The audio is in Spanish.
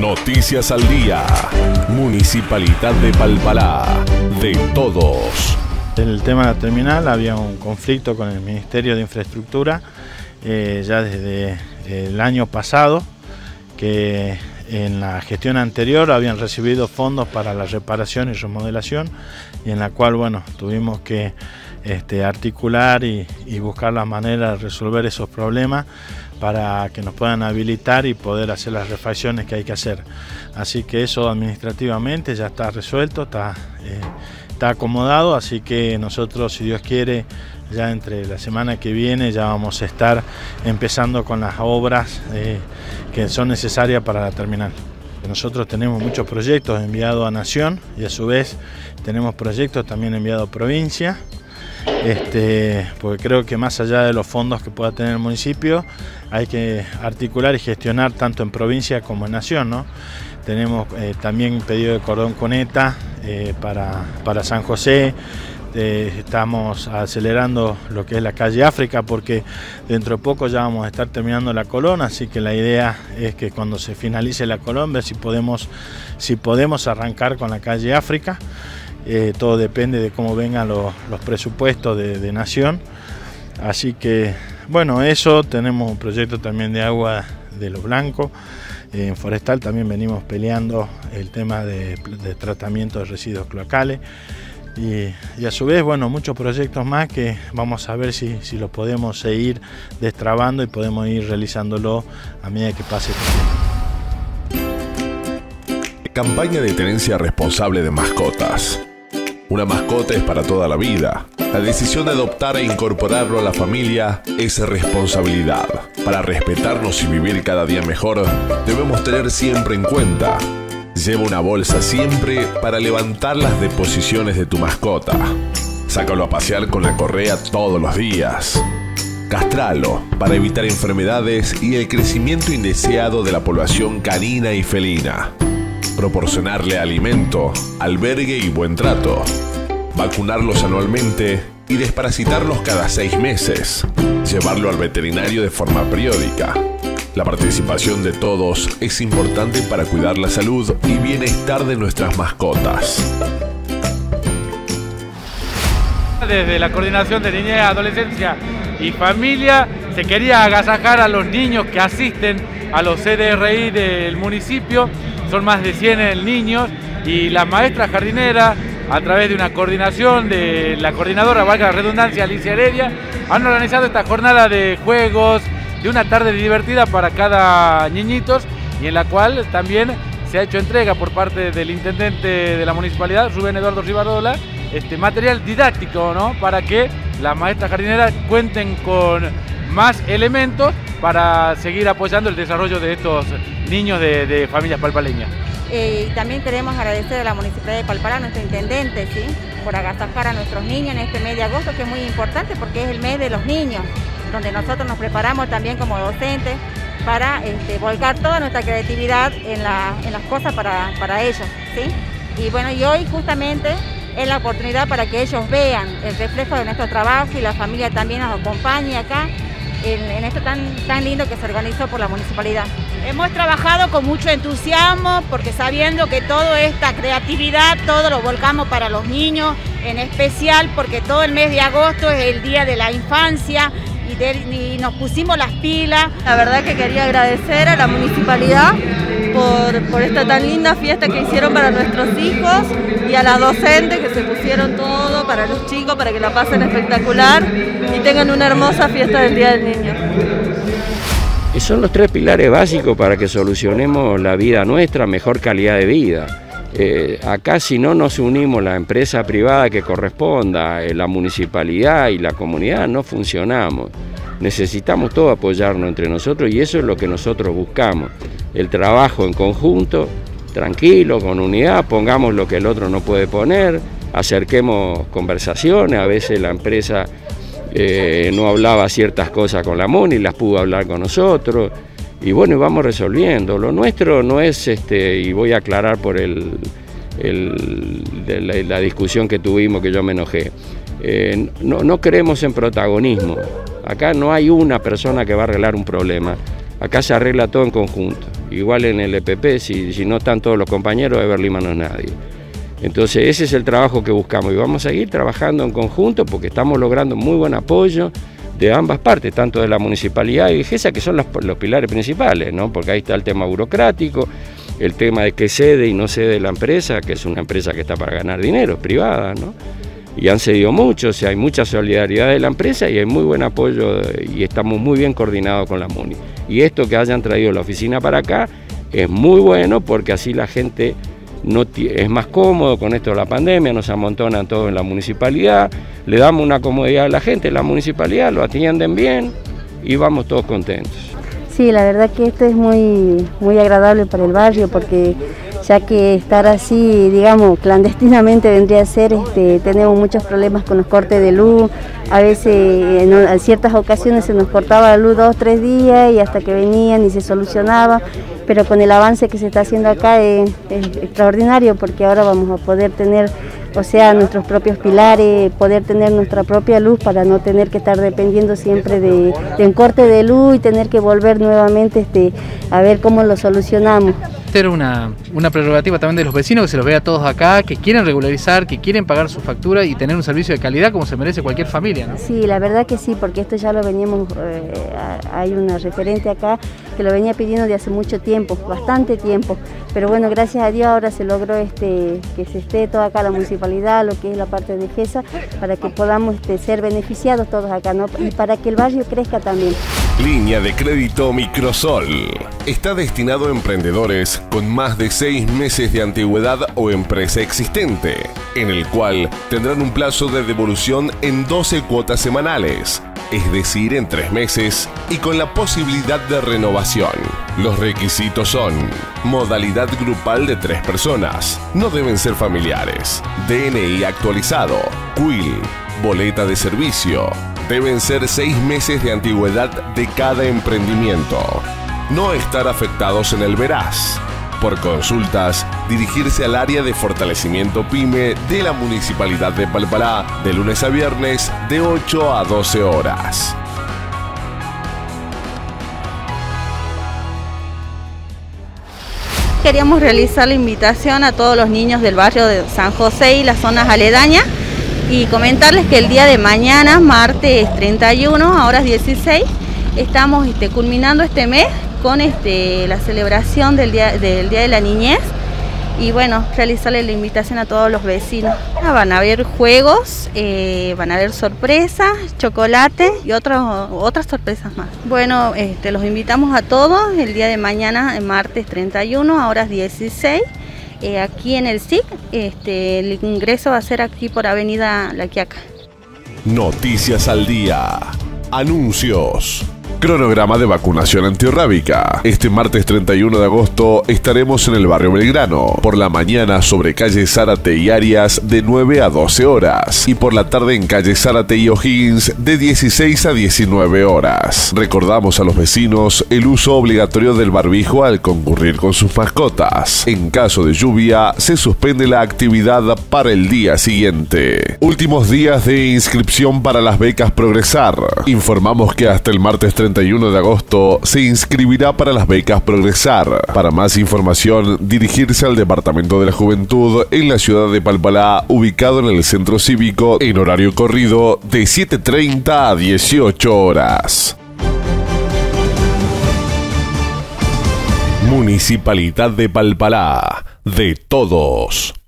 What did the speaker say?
Noticias al día. Municipalidad de Palpalá. De todos. En el tema de la terminal había un conflicto con el Ministerio de Infraestructura ya desde el año pasado, que en la gestión anterior habían recibido fondos para la reparación y remodelación, y en la cual, bueno, tuvimos que articular y buscar la manera de resolver esos problemas para que nos puedan habilitar y poder hacer las refacciones que hay que hacer. Así que eso administrativamente ya está resuelto, está acomodado, así que nosotros, si Dios quiere, ya entre la semana que viene ya vamos a estar empezando con las obras que son necesarias para la terminal. Nosotros tenemos muchos proyectos enviados a Nación y a su vez tenemos proyectos también enviados a provincia, porque creo que más allá de los fondos que pueda tener el municipio, hay que articular y gestionar tanto en provincia como en Nación, ¿no? Tenemos también pedido de cordón cuneta para San José. Estamos acelerando lo que es la calle África, porque dentro de poco ya vamos a estar terminando la Colón, así que la idea es que cuando se finalice la Colón, ver si podemos arrancar con la calle África. Todo depende de cómo vengan los presupuestos de Nación. Así que, bueno, eso. Tenemos un proyecto también de agua de Los Blancos. En Forestal también venimos peleando el tema de tratamiento de residuos cloacales. Y a su vez, bueno, muchos proyectos más que vamos a ver si los podemos seguir destrabando y podemos ir realizándolo a medida que pase el tiempo. Campaña de tenencia responsable de mascotas. Una mascota es para toda la vida. La decisión de adoptar e incorporarlo a la familia es responsabilidad. Para respetarnos y vivir cada día mejor, debemos tener siempre en cuenta: lleva una bolsa siempre para levantar las deposiciones de tu mascota. Sácalo a pasear con la correa todos los días. Castralo para evitar enfermedades y el crecimiento indeseado de la población canina y felina. Proporcionarle alimento, albergue y buen trato. Vacunarlos anualmente y desparasitarlos cada 6 meses. Llevarlo al veterinario de forma periódica. La participación de todos es importante para cuidar la salud y bienestar de nuestras mascotas. Desde la Coordinación de Niñez, Adolescencia y Familia se quería agasajar a los niños que asisten a los CDRI del municipio. Son más de 100 niños, y la maestra jardinera, a través de una coordinación de la coordinadora, valga la redundancia, Alicia Heredia, han organizado esta jornada de juegos, de una tarde divertida para cada niñitos, y en la cual también se ha hecho entrega por parte del intendente de la municipalidad, Rubén Eduardo Rivarola, material didáctico, ¿no?, para que las maestras jardineras cuenten con más elementos para seguir apoyando el desarrollo de estos niños de familias palpaleñas. Y también queremos agradecer a la Municipalidad de Palpalá, a nuestro intendente, ¿sí?, por agasajar a nuestros niños en este mes de agosto, que es muy importante porque es el mes de los niños, donde nosotros nos preparamos también como docentes para volcar toda nuestra creatividad en las cosas para ellos, ¿sí? Y bueno, y hoy justamente es la oportunidad para que ellos vean el reflejo de nuestro trabajo, y la familia también nos acompañe acá en esto tan lindo que se organizó por la municipalidad. Hemos trabajado con mucho entusiasmo, porque sabiendo que toda esta creatividad, todo lo volcamos para los niños, en especial porque todo el mes de agosto es el día de la infancia, y nos pusimos las pilas. La verdad que quería agradecer a la municipalidad por esta tan linda fiesta que hicieron para nuestros hijos, y a las docentes que se pusieron todo para los chicos, para que la pasen espectacular y tengan una hermosa fiesta del Día del Niño. Y son los 3 pilares básicos para que solucionemos la vida nuestra, mejor calidad de vida. Acá, si no nos unimos la empresa privada que corresponda, la municipalidad y la comunidad, no funcionamos. Necesitamos todos apoyarnos entre nosotros, y eso es lo que nosotros buscamos. El trabajo en conjunto, tranquilo, con unidad, pongamos lo que el otro no puede poner, acerquemos conversaciones. A veces la empresa no hablaba ciertas cosas con la MUNI, las pudo hablar con nosotros, y bueno, vamos resolviendo. Lo nuestro no es, y voy a aclarar por la discusión que tuvimos, que yo me enojé, no creemos en protagonismo. Acá no hay una persona que va a arreglar un problema. Acá se arregla todo en conjunto. Igual en el EPP, si no están todos los compañeros, Ever Lima no es nadie. Entonces ese es el trabajo que buscamos y vamos a seguir trabajando en conjunto porque estamos logrando muy buen apoyo de ambas partes, tanto de la municipalidad y GESA, que son los pilares principales, ¿no? Porque ahí está el tema burocrático, el tema de que cede y no cede la empresa, que es una empresa que está para ganar dinero, es privada, ¿no? Y han cedido mucho, o sea, hay mucha solidaridad de la empresa y hay muy buen apoyo y estamos muy bien coordinados con la MUNI. Y esto que hayan traído la oficina para acá es muy bueno porque así la gente es más cómodo con esto de la pandemia, nos amontonan todo en la municipalidad, le damos una comodidad a la gente en la municipalidad, lo atienden bien y vamos todos contentos. Sí, la verdad que esto es muy agradable para el barrio porque ya que estar así, digamos, clandestinamente vendría a ser, tenemos muchos problemas con los cortes de luz, a veces en ciertas ocasiones se nos cortaba la luz 2 o 3 días y hasta que venían y se solucionaba, pero con el avance que se está haciendo acá es extraordinario porque ahora vamos a poder tener, o sea, nuestros propios pilares, poder tener nuestra propia luz para no tener que estar dependiendo siempre de un corte de luz y tener que volver nuevamente a ver cómo lo solucionamos. Era una prerrogativa también de los vecinos, que se los vea a todos acá, que quieren regularizar, que quieren pagar su factura y tener un servicio de calidad como se merece cualquier familia, ¿no? Sí, la verdad que sí, porque esto ya lo veníamos, hay una referente acá que lo venía pidiendo de hace mucho tiempo, bastante tiempo, pero bueno, gracias a Dios ahora se logró que se esté toda acá la municipalidad, lo que es la parte de GESA, para que podamos ser beneficiados todos acá, ¿no? Y para que el barrio crezca también. Línea de crédito Microsol. Está destinado a emprendedores con más de 6 meses de antigüedad o empresa existente, en el cual tendrán un plazo de devolución en 12 cuotas semanales, es decir, en 3 meses, y con la posibilidad de renovación. Los requisitos son: modalidad grupal de 3 personas, no deben ser familiares, DNI actualizado, CUIL, boleta de servicio, deben ser 6 meses de antigüedad de cada emprendimiento, no estar afectados en el veraz. Por consultas, dirigirse al área de fortalecimiento PYME de la Municipalidad de Palpalá de lunes a viernes de 8 a 12 horas. Queríamos realizar la invitación a todos los niños del barrio de San José y las zonas aledañas y comentarles que el día de mañana, martes 31 a horas 16, estamos culminando este mes con la celebración del día de la Niñez y bueno, realizarle la invitación a todos los vecinos. Van a haber juegos, van a haber sorpresas, chocolate y otras sorpresas más. Bueno, los invitamos a todos el día de mañana, martes 31 a horas 16, aquí en el SIC. El ingreso va a ser aquí por Avenida La Quiaca. Noticias al día. Anuncios. Cronograma de vacunación antirrábica. Este martes 31 de agosto estaremos en el barrio Belgrano. Por la mañana sobre calle Zárate y Arias de 9 a 12 horas. Y por la tarde en calle Zárate y O'Higgins de 16 a 19 horas. Recordamos a los vecinos el uso obligatorio del barbijo al concurrir con sus mascotas. En caso de lluvia, se suspende la actividad para el día siguiente. Últimos días de inscripción para las becas Progresar. Informamos que hasta el martes 31 de agosto se inscribirá para las becas Progresar. Para más información, dirigirse al Departamento de la Juventud en la ciudad de Palpalá, ubicado en el Centro Cívico, en horario corrido de 7:30 a 18 horas. Municipalidad de Palpalá, de todos.